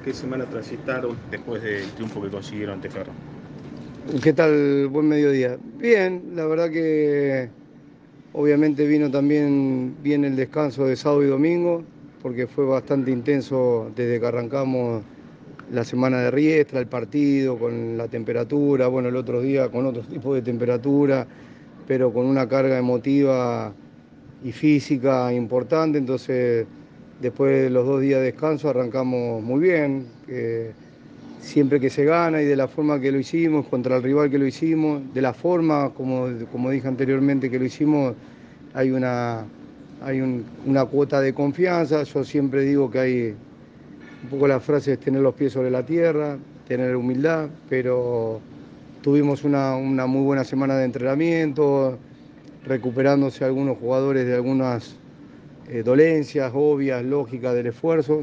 ¿Qué semana transitaron después del triunfo que consiguieron ante Ferro? ¿Qué tal? Buen mediodía. Bien, la verdad que obviamente vino también bien el descanso de sábado y domingo, porque fue bastante intenso desde que arrancamos la semana de Riestra, el partido, con la temperatura, bueno, el otro día con otro tipo de temperatura, pero con una carga emotiva y física importante, entonces después de los 2 días de descanso arrancamos muy bien. Siempre que se gana y de la forma que lo hicimos, contra el rival que lo hicimos, de la forma, como dije anteriormente, que lo hicimos, hay una cuota de confianza. Yo siempre digo que hay un poco la frase es tener los pies sobre la tierra, tener humildad, pero tuvimos una muy buena semana de entrenamiento, recuperándose algunos jugadores de algunas dolencias obvias, lógicas del esfuerzo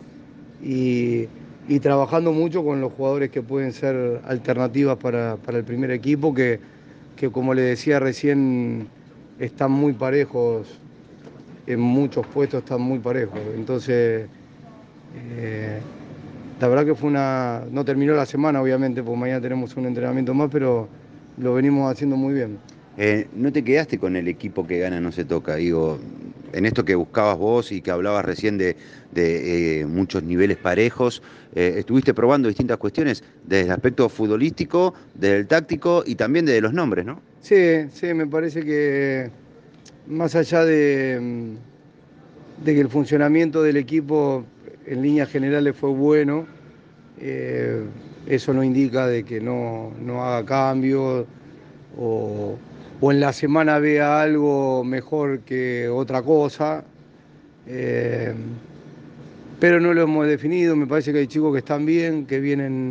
y, y trabajando mucho con los jugadores que pueden ser alternativas para el primer equipo, que como le decía recién, están muy parejos, en muchos puestos están muy parejos. Entonces, eh, la verdad que no terminó la semana, obviamente, porque mañana tenemos un entrenamiento más, pero lo venimos haciendo muy bien. ¿No te quedaste con el equipo que gana no se toca? Digo, en esto que buscabas vos y que hablabas recién de muchos niveles parejos, estuviste probando distintas cuestiones desde el aspecto futbolístico, desde el táctico y también desde los nombres, ¿no? Sí, sí, me parece que más allá de que el funcionamiento del equipo en líneas generales fue bueno, eh, eso no indica de que no haga cambios o, o en la semana vea algo mejor que otra cosa. eh, pero no lo hemos definido. Me parece que hay chicos que están bien, que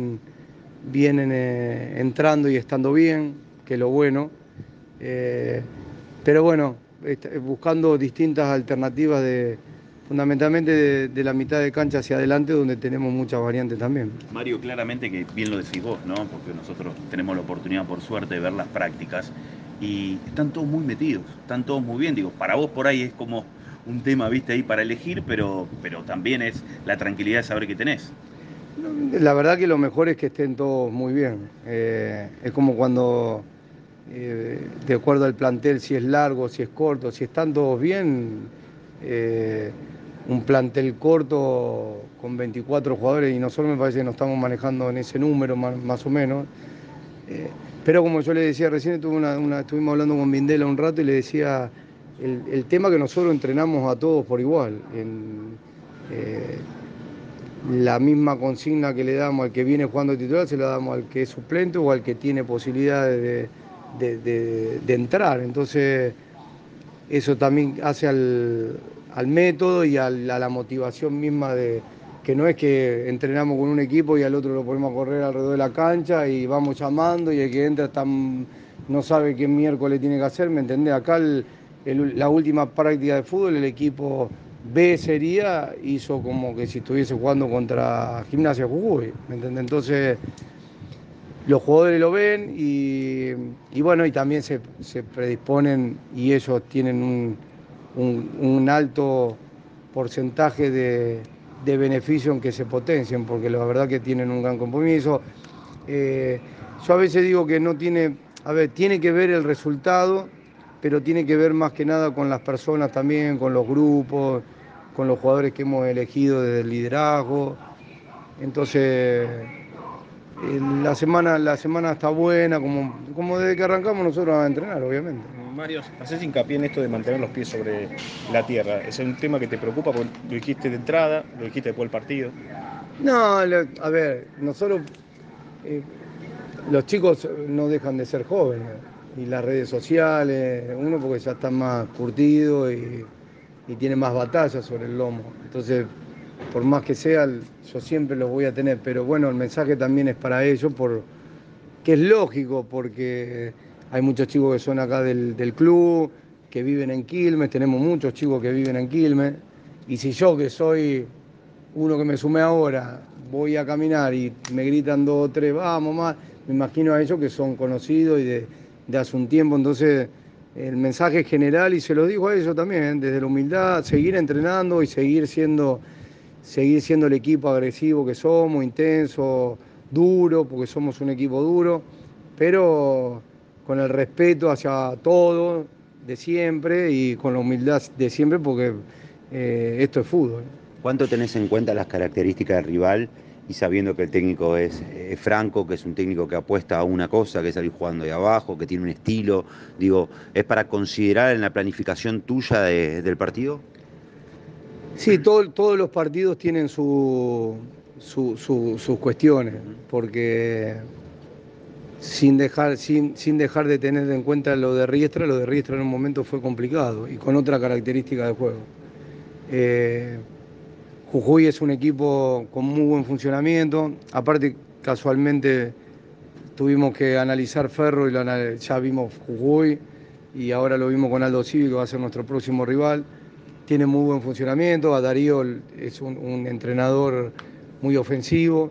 vienen entrando y estando bien, que es lo bueno. Eh, pero bueno, buscando distintas alternativas fundamentalmente de la mitad de cancha hacia adelante, donde tenemos muchas variantes también. Mario, claramente que bien lo decís vos, ¿no? Porque nosotros tenemos la oportunidad, por suerte, de ver las prácticas y están todos muy metidos, están todos muy bien. Digo, para vos por ahí es como un tema, viste, ahí para elegir, pero también es la tranquilidad de saber que tenés. La verdad que lo mejor es que estén todos muy bien. Es como cuando, de acuerdo al plantel, si es largo, si es corto, si están todos bien, eh, un plantel corto con 24 jugadores, y nosotros me parece que nos estamos manejando en ese número más o menos. Eh, pero como yo le decía recién, estuvimos hablando con Vindela un rato y le decía el tema que nosotros entrenamos a todos por igual. Eh, la misma consigna que le damos al que viene jugando titular, se la damos al que es suplente o al que tiene posibilidades de entrar. Entonces, eso también hace al método y a la motivación misma de que no es que entrenamos con un equipo y al otro lo ponemos a correr alrededor de la cancha y vamos llamando y el que entra no sabe qué miércoles tiene que hacer, ¿me entendés? Acá la última práctica de fútbol, el equipo B sería, hizo como que si estuviese jugando contra Gimnasia Jujuy, ¿me entendés? Entonces los jugadores lo ven y bueno, y también se predisponen y ellos tienen un alto porcentaje de beneficio en que se potencien, porque la verdad que tienen un gran compromiso. Eh, yo a veces digo que no tiene, a ver, tiene que ver el resultado, pero tiene que ver más que nada con las personas también, con los grupos, con los jugadores que hemos elegido desde el liderazgo. Entonces, la semana está buena, como desde que arrancamos nosotros a entrenar, obviamente. Mario, haces hincapié en esto de mantener los pies sobre la tierra. ¿Es un tema que te preocupa? Porque lo dijiste de entrada, lo dijiste después del partido. No, a ver, nosotros, eh, los chicos no dejan de ser jóvenes, y las redes sociales, uno porque ya está más curtido y tiene más batallas sobre el lomo. Entonces, por más que sea, yo siempre los voy a tener, pero bueno, el mensaje también es para ellos, que es lógico, porque hay muchos chicos que son acá del club, que viven en Quilmes, tenemos muchos chicos que viven en Quilmes, y si yo, que soy uno que me sumé ahora, voy a caminar y me gritan dos o tres, vamos más, me imagino a ellos que son conocidos y de hace un tiempo. Entonces el mensaje es general y se lo digo a ellos también, desde la humildad, seguir entrenando y seguir siendo seguir siendo el equipo agresivo que somos, intenso, duro, porque somos un equipo duro, pero con el respeto hacia todo de siempre y con la humildad de siempre, porque esto es fútbol. ¿Cuánto tenés en cuenta las características del rival y sabiendo que el técnico es Franco, que es un técnico que apuesta a una cosa, que es salir jugando de abajo, que tiene un estilo? Digo, ¿es para considerar en la planificación tuya del partido? Sí, todos los partidos tienen sus cuestiones, porque sin dejar de tener en cuenta lo de Riestra en un momento fue complicado y con otra característica de juego. Jujuy es un equipo con muy buen funcionamiento, aparte casualmente tuvimos que analizar Ferro y ya vimos Jujuy y ahora lo vimos con Aldo Civi, que va a ser nuestro próximo rival. Tiene muy buen funcionamiento, a Darío es un entrenador muy ofensivo,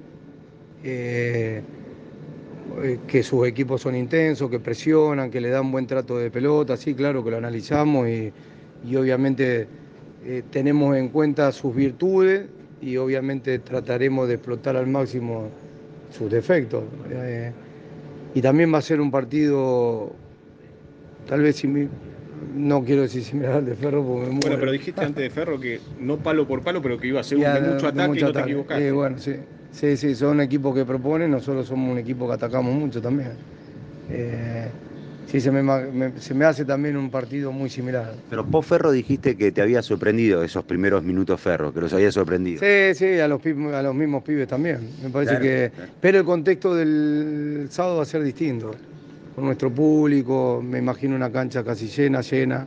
que sus equipos son intensos, que presionan, que le dan buen trato de pelota, sí, claro que lo analizamos y obviamente tenemos en cuenta sus virtudes y obviamente trataremos de explotar al máximo sus defectos. Y también va a ser un partido, tal vez no quiero decir similar al de Ferro porque me muero. Bueno, pero dijiste antes de Ferro que no palo por palo, pero que iba a ser de mucho ataque y no te equivocaste. Bueno, sí. Sí, son equipos que proponen, nosotros somos un equipo que atacamos mucho también. Sí, se me hace también un partido muy similar. Pero vos, Ferro, dijiste que te había sorprendido esos primeros minutos, Ferro, que los había sorprendido. Sí, a los mismos pibes también. Me parece que. Claro. Pero el contexto del sábado va a ser distinto. Con nuestro público, me imagino una cancha casi llena.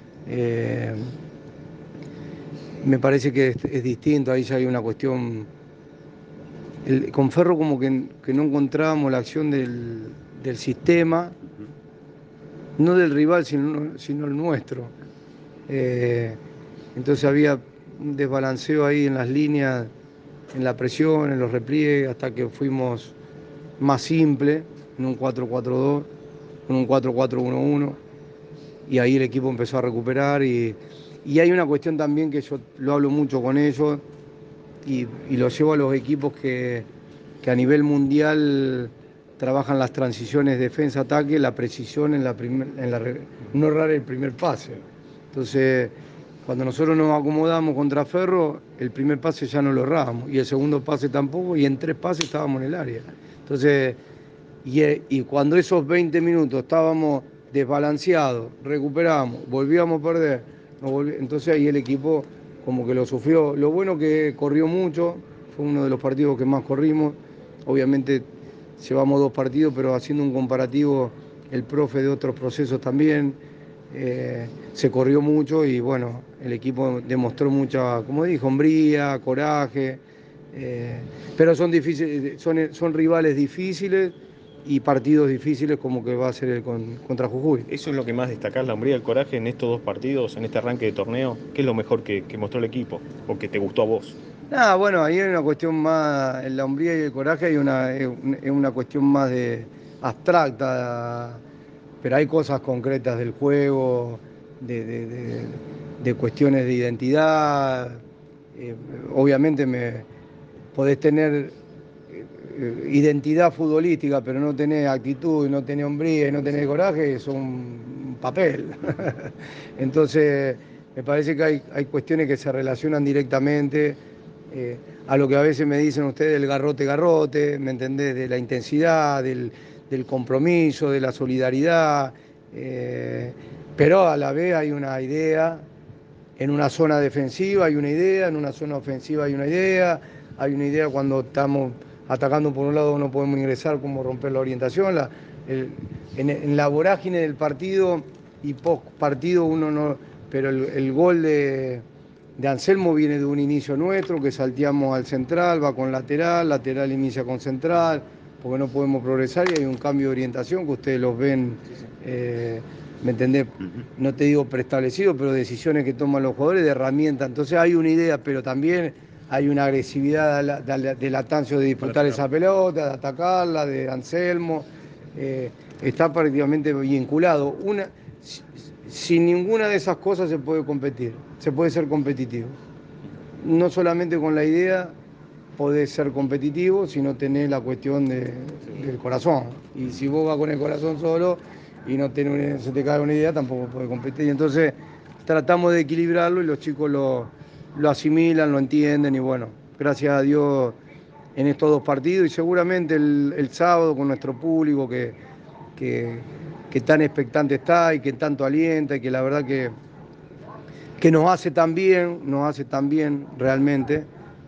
Me parece que es distinto, ahí ya hay una cuestión. Con Ferro como que no encontrábamos la acción del sistema, no del rival, sino el nuestro. Entonces había un desbalanceo ahí en las líneas, en la presión, en los repliegues, hasta que fuimos más simple, en un 4-4-2, en un 4-4-1-1, y ahí el equipo empezó a recuperar. Y hay una cuestión también que yo lo hablo mucho con ellos, y lo llevo a los equipos que a nivel mundial trabajan las transiciones defensa-ataque, la precisión no errar el primer pase. Entonces, cuando nosotros nos acomodamos contra Ferro, el primer pase ya no lo errábamos, y el segundo pase tampoco, y en 3 pases estábamos en el área. Entonces, y cuando esos 20 minutos estábamos desbalanceados, recuperamos, volvíamos a perder, entonces ahí el equipo como que lo sufrió. Lo bueno que corrió mucho, fue uno de los partidos que más corrimos. Obviamente llevamos 2 partidos, pero haciendo un comparativo, el profe de otros procesos también, se corrió mucho y bueno, el equipo demostró mucha, como dijo, hombría, coraje, pero son difíciles, son rivales difíciles y partidos difíciles como que va a ser el contra Jujuy. ¿Eso es lo que más destacás, la hombría y el coraje en estos 2 partidos, en este arranque de torneo? ¿Qué es lo mejor que mostró el equipo o que te gustó a vos? Bueno, ahí hay una cuestión más, en la hombría y el coraje es una cuestión más abstracta, pero hay cosas concretas del juego, de cuestiones de identidad. Obviamente podés tener identidad futbolística, pero no tenés actitud, no tenés hombría y no tenés coraje, es un papel. Entonces, me parece que hay cuestiones que se relacionan directamente a lo que a veces me dicen ustedes del garrote, ¿me entendés? De la intensidad, del compromiso, de la solidaridad, pero a la vez hay una idea, en una zona defensiva hay una idea, en una zona ofensiva hay una idea cuando estamos atacando por un lado no podemos ingresar, como romper la orientación, en la vorágine del partido y post partido uno no, pero el gol de Anselmo viene de un inicio nuestro, que salteamos al central, va con lateral inicia con central, porque no podemos progresar y hay un cambio de orientación que ustedes los ven, ¿me entendés? No te digo preestablecido, pero decisiones que toman los jugadores de herramienta. Entonces hay una idea, pero también hay una agresividad de Latancio de disputar esa pelota, de atacarla, de Anselmo. Está prácticamente vinculado. Sin ninguna de esas cosas se puede competir, se puede ser competitivo. no solamente con la idea podés ser competitivo, sino tenés la cuestión del corazón. Y si vos vas con el corazón solo y no se te cae una idea, tampoco podés competir. Entonces tratamos de equilibrarlo y los chicos lo asimilan, lo entienden y bueno, gracias a Dios en estos 2 partidos y seguramente el sábado con nuestro público que tan expectante está y que tanto alienta y que la verdad que nos hace tan bien realmente,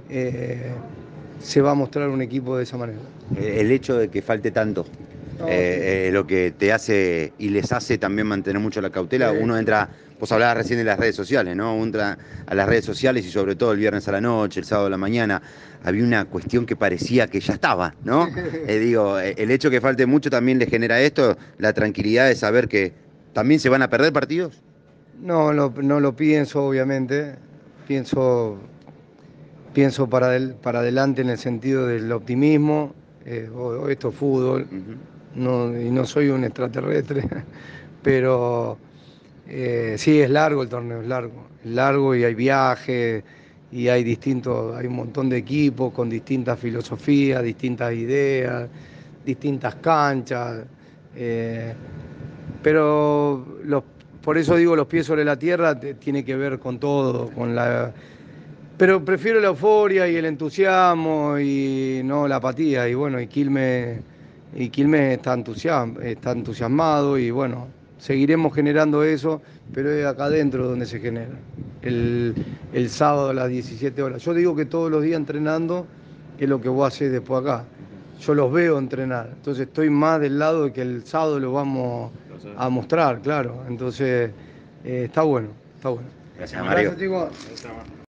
se va a mostrar un equipo de esa manera. El hecho de que falte tanto, No, lo que te hace y les hace también mantener mucho la cautela, sí. uno entra, vos hablabas recién de las redes sociales, ¿no? Uno entra a las redes sociales y sobre todo el viernes a la noche, el sábado a la mañana, había una cuestión que parecía que ya estaba, ¿no? Digo, el hecho que falte mucho también les genera esto, la tranquilidad de saber que también se van a perder partidos. No lo pienso, obviamente. Pienso para adelante en el sentido del optimismo. Esto es fútbol, y no soy un extraterrestre, pero sí, es largo el torneo, es largo y hay viajes y hay un montón de equipos con distintas filosofías, distintas ideas, distintas canchas. Pero por eso digo, los pies sobre la tierra tiene que ver con todo, pero prefiero la euforia y el entusiasmo y no la apatía. Y bueno, Quilmes está entusiasmado y bueno, seguiremos generando eso, pero es acá adentro donde se genera. El sábado a las 17 horas. Yo digo que todos los días entrenando es lo que vos hacés después acá. Yo los veo entrenar, entonces estoy más del lado de que el sábado lo vamos a mostrar, claro. Entonces, está bueno, está bueno. Gracias, Mario. Gracias, chicos.